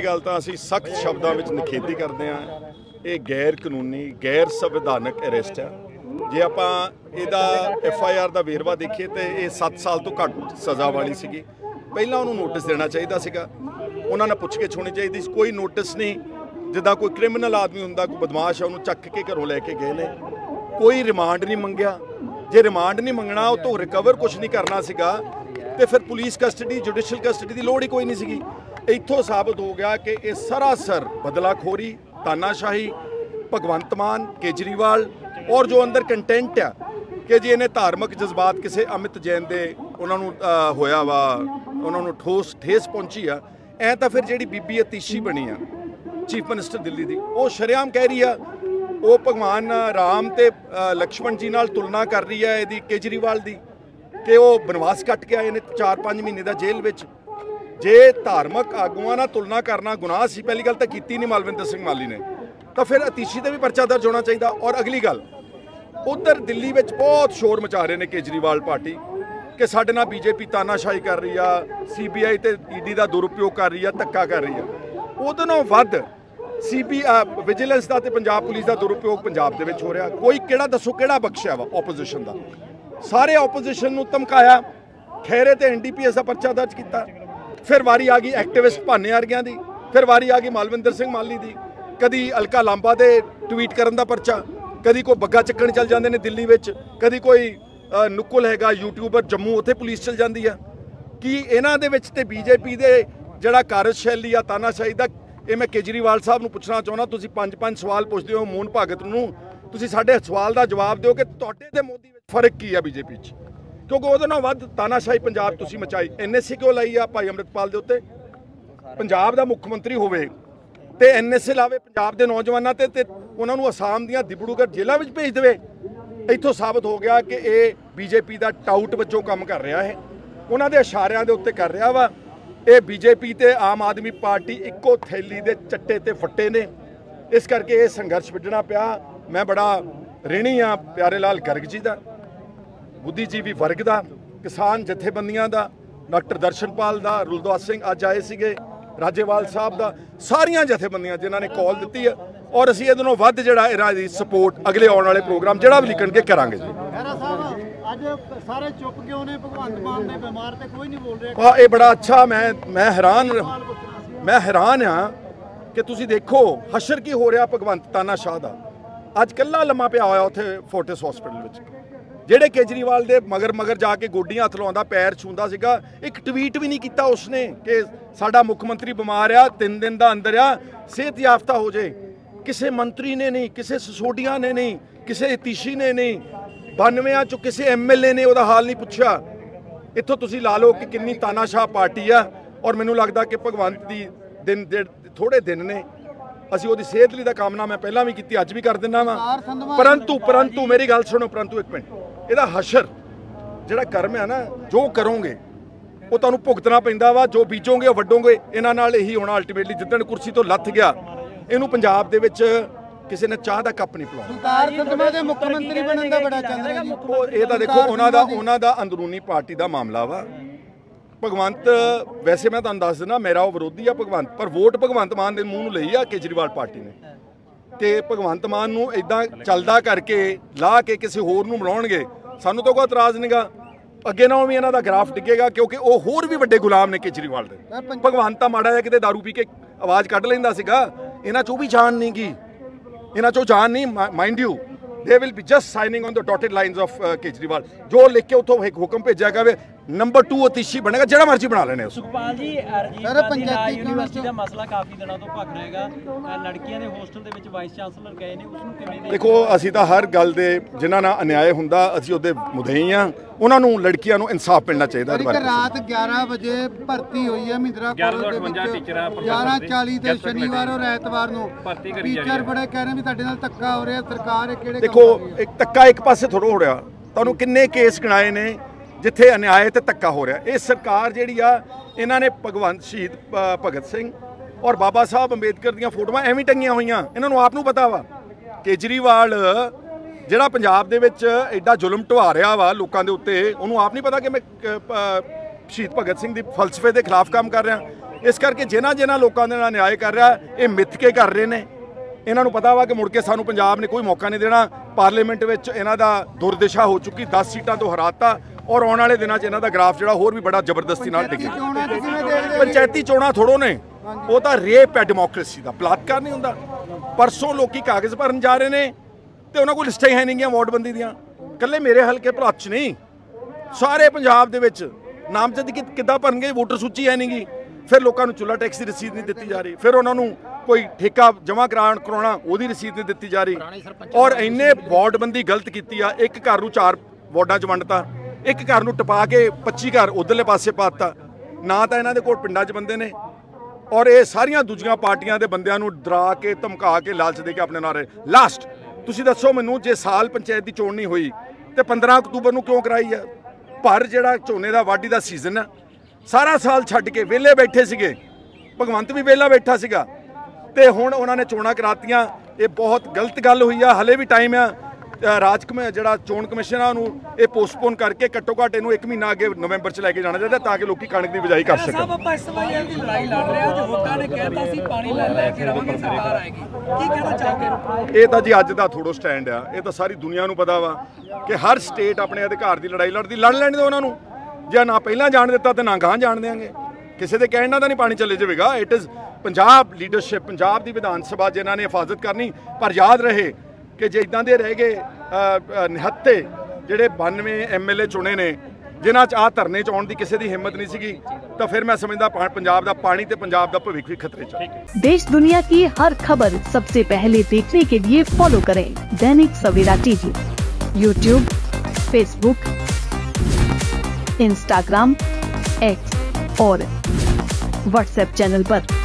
गल तो असीं सख्त शब्दों में निखेधी करते हैं। ये गैर कानूनी गैर संविधानक अरेस्ट है। जे आपां इहदा FIR का वेरवा देखिए तो ये 7 साल तो घੱਟ सज़ा वाली सीगी। पहला उन्होंने नोटिस देना चाहिए सीगा, उन्होंने पुछगिछ होनी चाहिए। कोई नोटिस नहीं, जिदा कोई क्रिमिनल आदमी हुंदा, कोई बदमाश है उन्होंने चक के घरों लैके गए ने, कोई रिमांड नहीं मंगया। जे रिमांड नहीं मंगना उस तो रिकवर कुछ नहीं करना सीगा तो फिर पुलिस कस्टडी जुडिशल कस्टडी की लोड़ ही कोई नहीं सीगी। इत्थों साबित हो गया कि ये सरासर बदलाखोरी, तानाशाही, भगवंत मान, केजरीवाल और जो अंदर कंटेंट आ कि जी इन्हें धार्मिक जज्बात किसी अमित जैन के उन्होंने होया वा, उन्होंने ठेस पहुंची आ। ऐ तो फिर जी बीबी अतीशी बनी आ चीफ मिनिस्टर दिल्ली की, वो शरेआम कह रही है वो भगवान राम ते लक्ष्मण जी नाल तुलना कर रही है यदि केजरीवाल की कि वो बनवास कट के आए ने 4-5 महीने का जेल में। जे धार्मिक आगुआं नाल तुलना करना गुनाह सी, पहली गल तो की नहीं मालविंदर सिंह माली ने, तो फिर अतीशी से भी परचा दर्ज होना चाहिए। और अगली गल उधर दिल्ली में बहुत शोर मचा रहे हैं केजरीवाल पार्टी कि साडे नाल बीजेपी तानाशाही कर रही है, CBI ते ED का दुरुपयोग कर रही है, धक्का कर रही है। उहदे नालों वध विजिलेंस का तो पंजाब पुलिस का दुरुपयोग पंजाब दे विच हो रहा। कोई केड़ा दसो केड़ा बख्शिया वा ओपोजिशन का? सारे ओपोजिशन नूं धमकाया, खैरे ते NDPS का परचा दर्ज किया। फिर वारी आ गई एक्टिविस्ट भाने वर्गियां दी, फिर वारी आ गई मालविंदर सिंह माली दी, कदी अलका लांबा दे ट्वीट करन दा परचा, कदी कोई बग्गा चक्कण चल जाते हैं दिल्ली विच, कदी कोई नुकुल हैगा यूट्यूबर जम्मू उत्थे पुलिस चल जाती है। कि इन्हां दे विच ते बीजेपी दे जिहड़ा कार्यशैली आ तानाशाही दा, ये मैं केजरीवाल साहब नूं पुछना चाहुंदा। तुसीं 5-5 सवाल पुछदे हो मोहन भागत नूं, तुसीं साडे सवाल का जवाब दिओ कि तुहाडे ते मोदी विच फर्क की है बीजेपी च, क्योंकि उहदे नाल वध तानाशाही पंजाब तुसीं मचाई। NSA क्यों लाई आ भाई अमृतपाल दे उत्ते? पंजाब दा मुख मंत्री होवे ते NSA लावे पंजाब के नौजवानों ते उन्होंने आसाम दियां दिब्रूगढ़ जेलों में भेज देवे। इत्थों साबित हो गया कि ये बीजेपी का टाउट वजों काम कर रहा है, उन्होंने इशारियां दे उत्ते कर रहा वा। ये बीजेपी ते आम आदमी पार्टी इक्को थैली दे चट्टे ते फट्टे ने, इस करके ये संघर्ष विढ़ना पिया। मैं बड़ा ऋणी हाँ प्यारे लाल गर्ग जी का, बुद्धिजीवी वर्ग का, किसान जथेबंदियां का, डॉक्टर दर्शनपाल का, रुलदास सिंह अज आए सीगे, राजेवाल साहब का, सारिया जथेबंदियां जिन्होंने कॉल दी है। और असीं इहदे नालों वध जिहड़ा इन्हां दी सपोर्ट अगले आने वाले प्रोग्राम जिहड़ा भी लिखण के करांगे जी। सारे चुप क्यों ने? भगवंत मान ने बीमार ते कोई नहीं बोल रहा। ये बड़ा अच्छा, मैं हैरान हाँ कि तुसीं देखो हशर की हो रहा भगवंत तानाशाह दा। अज कल्ला लम्मा पिया होया उत्थे फोर्टिस हॉस्पिटल विच, ਜਿਹੜੇ केजरीवाल दे मगर जाके गोडियां हथ लाउंदा पैर छूंदा सीगा। एक ट्वीट भी नहीं किया उसने कि साडा मुख मंत्री बीमार आ, 3 दिन का अंदर आ, सेहत याफ्ता हो जाए। किसी मंत्री ने नहीं, किसी सिसोडिया ने नहीं, किसी अतीशी ने नहीं, 92 चो किसी MLA ने उसका हाल नहीं पूछा। इत्थों तुसीं ला लो कि कितनी तानाशाह पार्टी आ। और मैनूं लगदा कि भगवंत दी दिन थोड़े दिन ने, असीं उहदी सेहत लई दा कामना मैं पहलां भी कीती, अज भी कर दिंदा वां। परंतु मेरी गल सुनो, परंतु एक मिनट, ਇਹਦਾ हशर ਜਿਹੜਾ ਕਰਮ ਹੈ ना, जो करोगे वो तुहानूं भुगतना पैंदा वा, जो बीजोगे वो वड्डोगे। इन्हां नाल यही होना अल्टीमेटली। जिद्दण कुर्सी तो लथ गया, इहनूं पंजाब दे विच किसी ने चाह का कप नहीं पिलाउणा। मुख मंत्री बनन दा बड़ा चंद्रा जी, ਇਹ ਤਾਂ देखो ਉਹਨਾਂ ਦਾ अंदरूनी पार्टी का मामला वा। भगवंत वैसे मैं तुहानूं दस दिना मेरा वो विरोधी आ भगवंत, पर वोट भगवंत मान दे मूँह नूं लई आ केजरीवाल पार्टी ने। तो भगवंत मान नूं इदां चलदा करके ला के किसी होर नूं बनाउणगे, सानूं तो कोई इतराज़ नहीं गा। अगे नालों भी इन्हां दा ग्राफ डिगेगा, क्योंकि वो होर भी वड्डे गुलाम ने केजरीवाल दे। भगवंत तां माड़ा जिहा किते दारू पी के आवाज़ कढ लैंदा सीगा, इन्हां चों भी जान नहीं गी, इन्हां चों जान नहीं। Mind you they will be just signing on the dotted lines of Kejriwal. जो लिख के उतों एक हुक्म भेजा गया, नंबर 2 अतीशी बनेगा, जिहड़ा मर्जी बना लेने। सुखपाल जी, पंचायती यूनिवर्सिटी का मसला काफ़ी दिनों तो भख रहेगा। लड़कियां ने होस्टल दे विच वाइस चांसलर गए ने, उसनूं किवें देखो असीं तां हर गल दे जिन्हां नाल अन्याय हुंदा असीं उहदे मुद्दई आ, उन्हां नूं लड़कियां नूं इंसाफ मिलना चाहिदा। रात 11 बजे भर्ती हुई है महिंद्रा कॉलेज दे विच, 11:40 ते शनिवार और एतवार नूं टीचर बड़े कह रहे भी तुहाडे नाल धक्का हो रहा। सरकार किहड़े देखो एक धक्का एक पासे थोड़ा हो रहा, तुहानूं किन्ने केस गिणाए ने जिथे अन्याय ते धक्का हो रहा। ये सरकार जिहड़ी आ, इन्हां ने भगवंत शहीद भगत सिंह और बाबा साहब अंबेडकर दीयां फोटोआं एवें टंगियां होईयां, इन्हां नूं आप नूं पता वा। केजरीवाल जिहड़ा पंजाब दे विच एडा जुल्म ढवा रहा वा लोकां दे उत्ते, उहनूं आप नहीं पता कि मैं शहीद भगत सिंह दी फलसफे के खिलाफ काम कर रहा। ਇਸ ਕਰਕੇ ਜਿਨ੍ਹਾਂ ਲੋਕਾਂ ਦੇ ਨਾਲ ਨਿਆਂ ਕਰ ਰਿਹਾ ਇਹ ਮਿੱਥ ਕੇ ਕਰ ਰਹੇ ਨੇ। ਇਹਨਾਂ ਨੂੰ ਪਤਾ ਵਾ ਕਿ ਮੁੜ ਕੇ ਸਾਨੂੰ ਪੰਜਾਬ ਨੇ ਕੋਈ ਮੌਕਾ ਨਹੀਂ ਦੇਣਾ। ਪਾਰਲੀਮੈਂਟ ਵਿੱਚ ਇਹਨਾਂ ਦਾ ਦੁਰਦਿਸ਼ਾ ਹੋ ਚੁੱਕੀ, 10 ਸੀਟਾਂ ਤੋਂ ਹਰਾਤਾ ਔਰ ਆਉਣ ਵਾਲੇ ਦਿਨਾਂ 'ਚ ਇਹਨਾਂ ਦਾ ਗ੍ਰਾਫ ਜਿਹੜਾ ਹੋਰ ਵੀ ਬੜਾ ਜ਼ਬਰਦਸਤੀ ਨਾਲ ਡਿੱਗੇ। ਪੰਚਾਇਤੀ ਚੋਣਾਂ ਥੋੜੋ ਨੇ, ਉਹ ਤਾਂ ਰੇਪ ਹੈ ਡੈਮੋਕ੍ਰੇਸੀ ਦਾ, ਬਲਾਤਕਾਰ ਨਹੀਂ ਹੁੰਦਾ। ਪਰਸੋਂ ਲੋਕੀ ਕਾਗਜ਼ ਭਰਨ ਜਾ ਰਹੇ ਨੇ ਤੇ ਉਹਨਾਂ ਕੋਲ ਲਿਸਟਾਂ ਹੀ ਹੈ ਨਹੀਂ ਗੀਆਂ ਵੋਟਬੰਦੀ ਦੀਆਂ। ਇਕੱਲੇ ਮੇਰੇ ਹਲਕੇ ਭਲਾਤ 'ਚ ਨਹੀਂ, ਸਾਰੇ ਪੰਜਾਬ ਦੇ ਵਿੱਚ ਨਾਮਜ਼ਦਗੀ ਕਿੱਦਾਂ ਭਰਨਗੇ, ਵੋਟਰ ਸੂਚੀ ਹੈ ਨਹੀਂ ਗੀ। ਫਿਰ ਲੋਕਾਂ ਨੂੰ ਚੁੱਲ੍ਹਾ ਟੈਕਸ ਦੀ ਰਸੀਦ ਨਹੀਂ ਦਿੱਤੀ ਜਾ ਰਹੀ, ਫਿਰ ਉਹਨਾਂ ਨੂੰ ਕੋਈ ਠੇਕਾ ਜਮ੍ਹਾਂ ਕਰਾਉਣਾ ਉਹਦੀ ਰਸੀਦ ਨਹੀਂ ਦਿੱਤੀ ਜਾ ਰਹੀ। ਔਰ ਇੰਨੇ ਵਾਰਡਬੰਦੀ ਗਲਤ ਕੀਤੀ ਆ, ਇੱਕ ਘਰ ਨੂੰ 4 ਵਾਰਡਾਂ 'ਚ ਵੰਡਤਾ, ਇੱਕ ਘਰ ਨੂੰ ਟਪਾ ਕੇ 25 ਘਰ ਉਧਰਲੇ ਪਾਸੇ ਪਾਤਾ। ਨਾ ਤਾਂ ਇਹਨਾਂ ਦੇ ਕੋਲ ਪਿੰਡਾਂ 'ਚ ਬੰਦੇ ਨੇ, ਔਰ ਇਹ ਸਾਰੀਆਂ ਦੂਜੀਆਂ ਪਾਰਟੀਆਂ ਦੇ ਬੰਦਿਆਂ ਨੂੰ ਡਰਾ ਕੇ ਧਮਕਾ ਕੇ ਲਾਲਚ ਦੇ ਕੇ ਆਪਣੇ ਨਾਲ ਰਹੇ। ਲਾਸਟ ਤੁਸੀਂ ਦੱਸੋ ਮੈਨੂੰ, ਜੇ ਸਾਲ ਪੰਚਾਇਤ ਦੀ ਚੋਣ ਨਹੀਂ ਹੋਈ ਤੇ 15 ਅਕਤੂਬਰ ਨੂੰ ਕਿਉਂ ਕਰਾਈ ਆ? ਪਰ ਜਿਹੜਾ ਝੋਨੇ ਦਾ ਵਾਢੀ ਦਾ ਸੀਜ਼ਨ ਆ, ਸਾਰਾ ਸਾਲ ਛੱਡ ਕੇ ਵਿਹਲੇ ਬੈਠੇ ਸੀਗੇ, ਭਗਵੰਤ ਵੀ ਵਿਹਲਾ ਬੈਠਾ ਸੀਗਾ ਤੇ ਹੁਣ ਉਹਨਾਂ ਨੇ ਚੋਣਾਂ ਕਰਾਤੀਆਂ। ਇਹ ਬਹੁਤ ਗਲਤ ਗੱਲ ਹੋਈ ਆ। ਹਲੇ ਵੀ ਟਾਈਮ ਆ, ਜਿਹੜਾ ਚੋਣ ਕਮਿਸ਼ਨ ਆ ਉਹਨੂੰ ਇਹ ਪੋਸਟਪੋਨ ਕਰਕੇ ਘੱਟੋ ਘੱਟ ਇਹਨੂੰ 1 ਮਹੀਨਾ ਅੱਗੇ ਨਵੰਬਰ 'ਚ ਲੈ ਕੇ ਜਾਣਾ ਚਾਹੀਦਾ ਤਾਂ ਕਿ ਲੋਕੀ ਕਣਕ ਦੀ ਬਿਜਾਈ ਕਰ ਸਕਣ। ਆਪਾਂ ਇਸ ਵਾਰ ਦੀ ਲੜਾਈ ਲੜ ਰਹੇ ਹਾਂ, ਵੋਟਾਂ ਨੇ ਕਹਿਤਾ ਸੀ ਪਾਣੀ ਲੈ ਕੇ ਰਵਾਂਗੇ, ਸਰਕਾਰ ਆਏਗੀ, ਕੀ ਕਹਿਣਾ ਚਾਹੋਗੇ? ਇਹ ਤਾਂ ਜੀ ਅੱਜ ਦਾ ਥੋੜੋ ਸਟੈਂਡ ਆ, ਇਹ ਤਾਂ ਸਾਰੀ ਦੁਨੀਆ ਨੂੰ ਪਤਾ ਵਾ ਕਿ ਹਰ ਸਟੇਟ ਆਪਣੇ ਅਧਿਕਾਰ ਦੀ ਲੜਾਈ ਲੜਦੀ। ਲੜ ਲੈਣ ਦਿਓ ਉਹਨਾਂ ਨੂੰ, ਜੇ ਨਾ ਪਹਿਲਾਂ ਜਾਣ ਦਿੱਤਾ ਤੇ ਨਾ ਗਾਂ ਜਾਣ ਦੇਵਾਂਗੇ। ਕਿਸੇ ਦੇ ਕਹਿਣ ਨਾਲ ਤਾਂ ਨਹੀਂ ਪਾਣੀ ਚੱਲੇ ਜਾਵੇਗਾ। It is Punjab leadership, Punjab ਦੀ ਵਿਧਾਨ ਸਭਾ ਜਿਨ੍ਹਾਂ ਨੇ ਹਿਫਾਜ਼ਤ ਕਰਨੀ। ਪਰ ਯਾਦ ਰਹੇ ਕਿ ਜੇ ਇਦਾਂ ਦੇ ਰਹਿ ਗਏ 79 ਜਿਹੜੇ 92 MLA ਚੁਣੇ ਨੇ ਜਿਨ੍ਹਾਂ 'ਚ ਆਹ ਧਰਨੇ 'ਚ ਆਉਣ ਦੀ ਕਿਸੇ ਦੀ ਹਿੰਮਤ ਨਹੀਂ ਸੀਗੀ, ਤਾਂ ਫਿਰ ਮੈਂ ਸਮਝਦਾ ਪੰਜਾਬ ਦਾ ਪਾਣੀ ਤੇ ਪੰਜਾਬ ਦਾ ਭਵਿੱਖ ਵੀ ਖਤਰੇ 'ਚ ਹੈ। देश दुनिया की हर खबर सबसे पहले देखने के लिए फॉलो करें Dainik Savera TV, YouTube, Facebook, Instagram, X और WhatsApp चैनल पर।